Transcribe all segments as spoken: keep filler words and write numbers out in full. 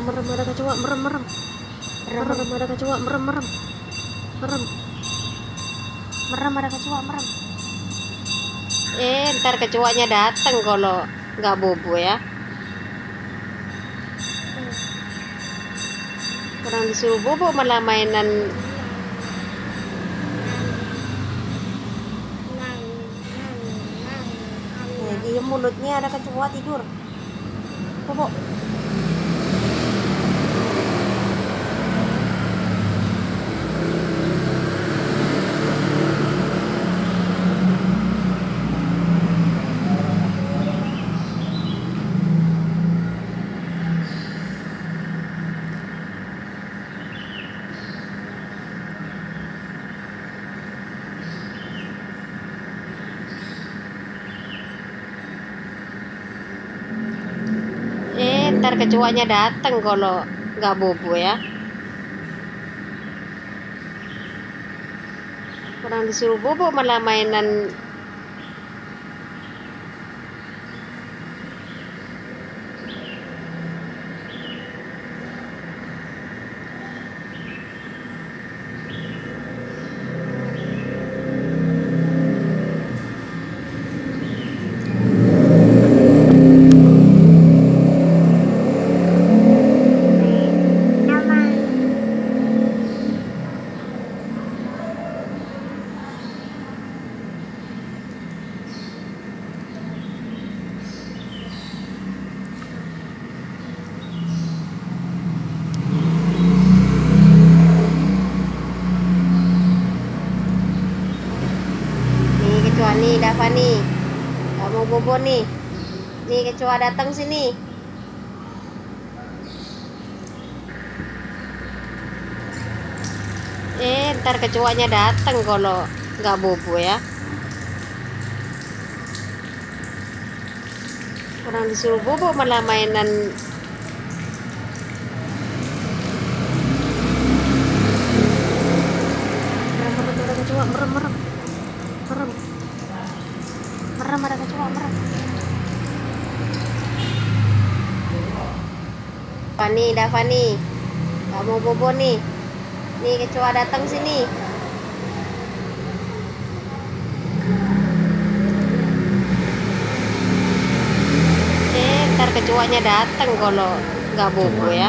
merem ada kecoa, merem merem merem merem ada kecoa, merem merem merem merem ada kecoa, merem. Eh, ntar kecoanya datang kalau nggak bobo ya. Orang disuruh bobo malah mainan. Eh, di mulutnya ada kecoa tidur. Bobo. Eh, ntar kecoanya datang kalau nggak bobo ya. Orang disuruh bobo malah mainan. Kecoa nih, Dava nih, nggak mau bobo nih. Nih kecoa datang sini. Eh, ntar kecoanya datang kalau nggak bobo ya. Orang disuruh bobo malah mainan. Merem merem ada kecoa, merem merem merem merem ada kecoa, merem. Dava nih, Dava nih, nggak mau bobo nih. Nih kecoa datang sini. Eh, ntar kecoanya datang kalau nggak bobo ya.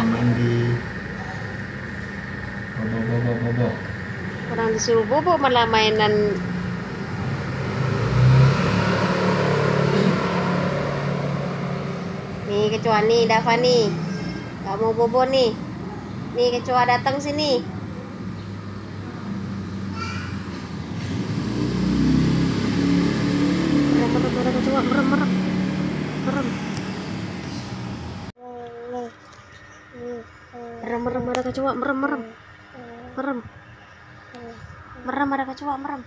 Bobo bobo bobo. Orang disuruh bobo malah mainan. Nih kecoa nih, Dava nih, nggak mau bobo nih. Nih kecoa datang sini. Merem merem ada kecoa, merem merem merem merem merem ada kecoa, merem merem merem merem ada kecoa, merem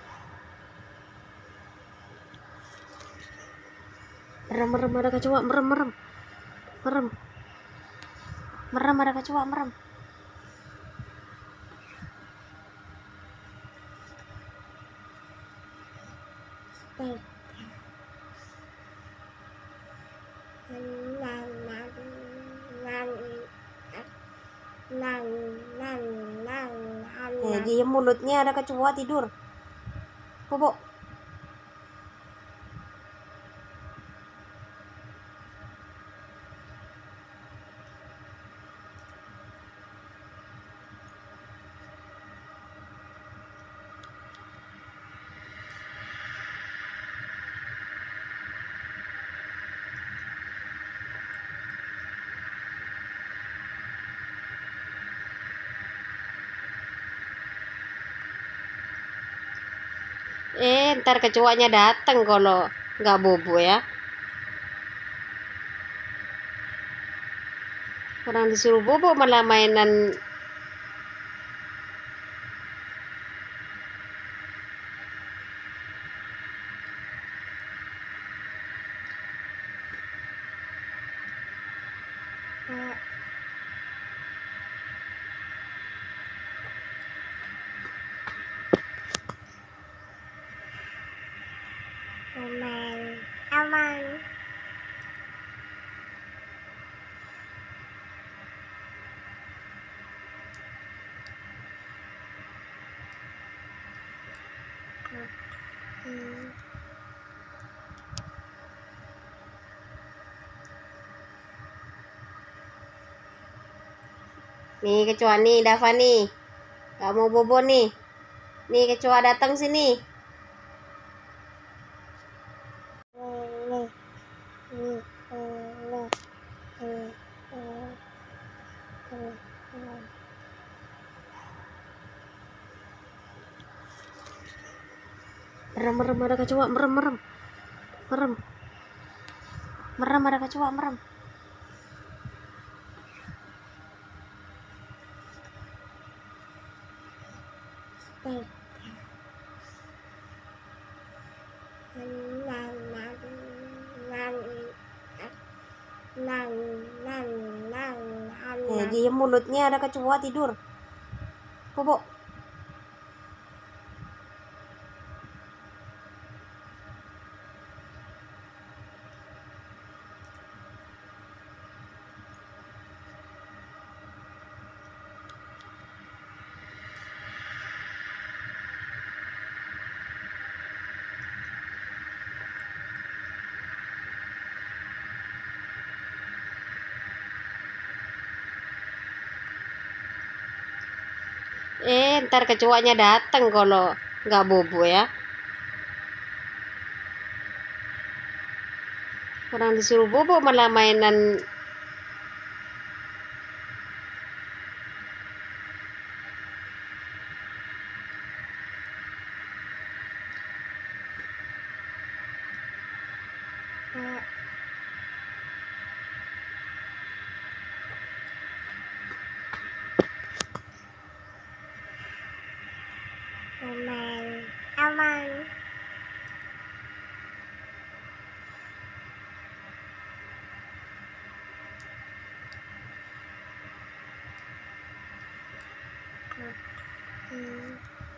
merem merem ada kecoa, merem merem merem merem ada kecoa, merem. Eh, di mulutnya ada kecoa tidur. Bobo. Eh, ntar kecoanya datang kalau nggak bobo ya. Orang disuruh bobo malah mainan. Aman, aman. Nih kecoa nih, Dava nih. Gak mau bobo nih. Nih kecoa datang sini. Merem, merem, ada kecoa, merem, merem. Merem. Merem, ada kecoa, merem. Eh, diem mulutnya, ada kecoa tidur. Bobo. Eh, ntar kecoanya datang kalau nggak bobo ya. Orang disuruh bobo malah mainan. Aman, aman. Hmm.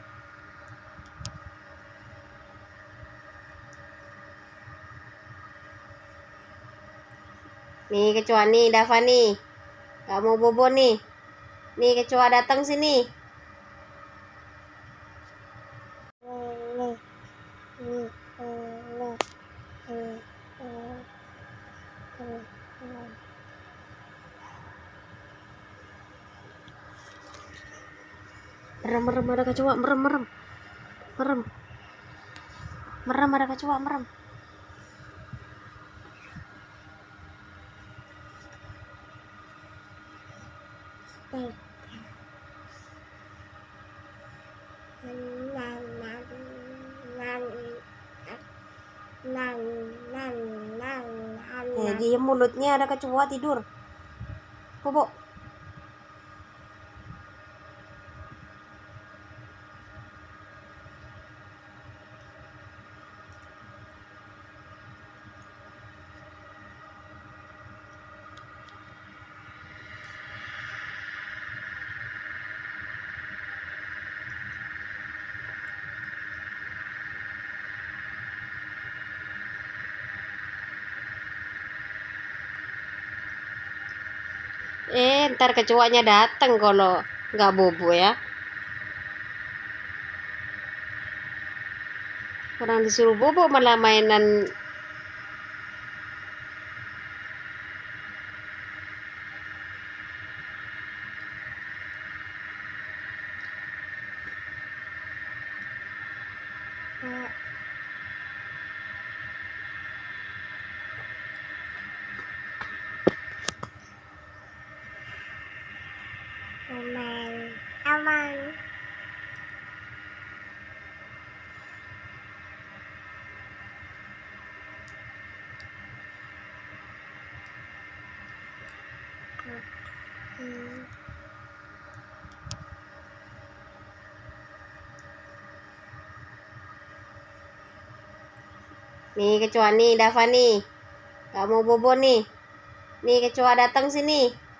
Nih kecoa nih, Dava nih. Gak mau bobo nih. Nih kecoa datang sini. Merem, merem, ada kecoa, merem, merem. Merem. Merem, ada kecoa, merem. Eh, diem mulutnya, ada kecoa tidur. Bobo. Eh, ntar kecoanya datang kalau nggak bobo ya. Orang disuruh bobo malah mainan. Aman, aman. Hmm. Nih kecoa nih, Dava nih. Gak mau bobo nih. Nih kecoa datang sini.